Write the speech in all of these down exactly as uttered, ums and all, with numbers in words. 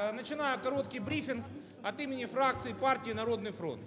начинаю короткий брифинг от имени фракции партии «Народный фронт».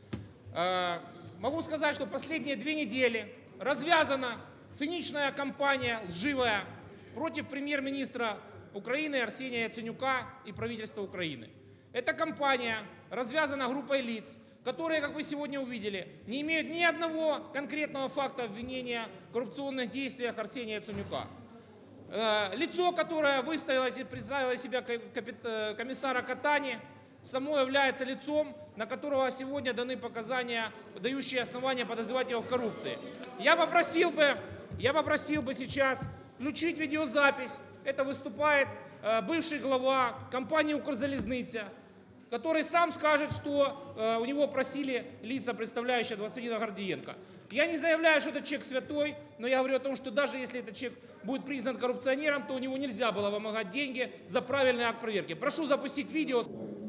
Могу сказать, что последние две недели развязана циничная кампания, лживая, против премьер-министра Украины Арсения Яценюка и правительства Украины. Эта кампания развязана группой лиц, которые, как вы сегодня увидели, не имеют ни одного конкретного факта обвинения в коррупционных действиях Арсения Яценюка. Лицо, которое выставило и представило себя комиссара Катани, само является лицом, на которого сегодня даны показания, дающие основания подозревать его в коррупции. Я попросил бы, я попросил бы сейчас включить видеозапись. Это выступает бывший глава компании «Укрзалізниця», который сам скажет, что у него просили лица, представляющие Владимира Гордиенко. Я не заявляю, что этот человек святой, но я говорю о том, что даже если этот человек будет признан коррупционером, то у него нельзя было вымогать деньги за правильный акт проверки. Прошу запустить видео.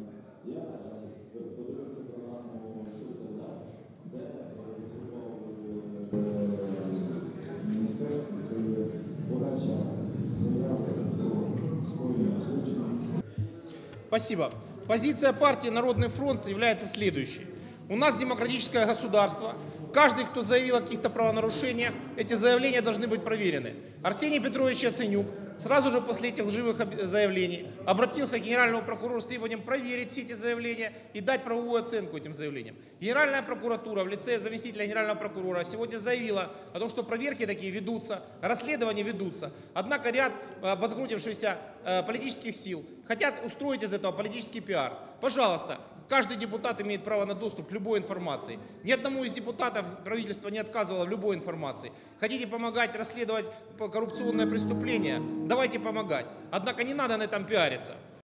Спасибо. Позиция партии «Народный фронт» является следующей. У нас демократическое государство. Каждый, кто заявил о каких-то правонарушениях, эти заявления должны быть проверены. Арсений Петрович Яценюк сразу же после этих лживых заявлений обратился к генеральному прокурору с требованием проверить все эти заявления и дать правовую оценку этим заявлениям. Генеральная прокуратура в лице заместителя генерального прокурора сегодня заявила о том, что проверки такие ведутся, расследования ведутся. Однако ряд подгрудившихся политических сил хотят устроить из этого политический пиар. Пожалуйста, каждый депутат имеет право на доступ к любой информации. Ни одному из депутатов правительство не отказывало в любой информации. Хотите помогать расследовать коррупционное преступление? Давайте помогать. Однако не надо на этом пиариться.